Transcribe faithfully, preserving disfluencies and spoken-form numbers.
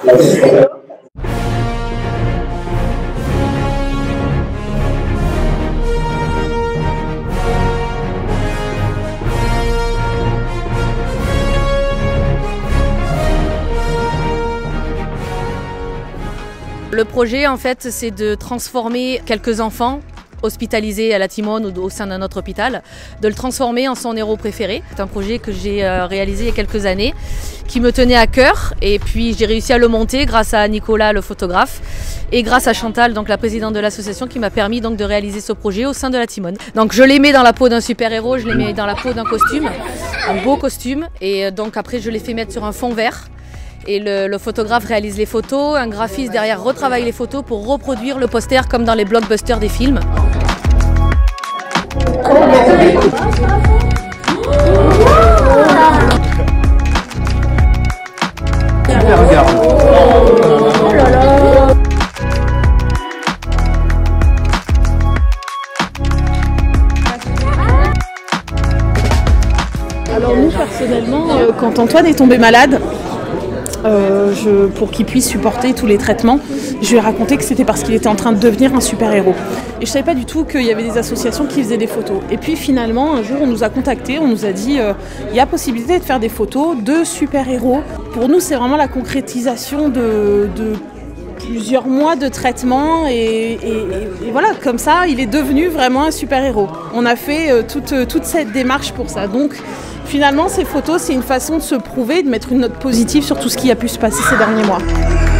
Le projet, en fait, c'est de transformer quelques enfants hospitalisés à la Timone ou au sein d'un autre hôpital, de le transformer en son héros préféré. C'est un projet que j'ai réalisé il y a quelques années, qui me tenait à cœur, et puis j'ai réussi à le monter grâce à Nicolas, le photographe, et grâce à Chantal, donc la présidente de l'association, qui m'a permis donc de réaliser ce projet au sein de la Timone. Donc je les mets dans la peau d'un super-héros, je les mets dans la peau d'un costume, un beau costume, et donc après je les fais mettre sur un fond vert. Et le, le photographe réalise les photos, un graphiste derrière retravaille les photos pour reproduire le poster comme dans les blockbusters des films. Super regard. Oh là là. Alors nous personnellement, euh, quand Antoine est tombé malade, Euh, je, pour qu'il puisse supporter tous les traitements, je lui ai raconté que c'était parce qu'il était en train de devenir un super-héros. Et je savais pas du tout qu'il y avait des associations qui faisaient des photos. Et puis finalement, un jour, on nous a contactés, on nous a dit euh, il y a possibilité de faire des photos de super-héros. Pour nous, c'est vraiment la concrétisation de, de plusieurs mois de traitement et, et, et, et voilà, comme ça, il est devenu vraiment un super-héros. On a fait euh, toute, toute cette démarche pour ça. Donc, finalement, ces photos, c'est une façon de se prouver, de mettre une note positive sur tout ce qui a pu se passer ces derniers mois.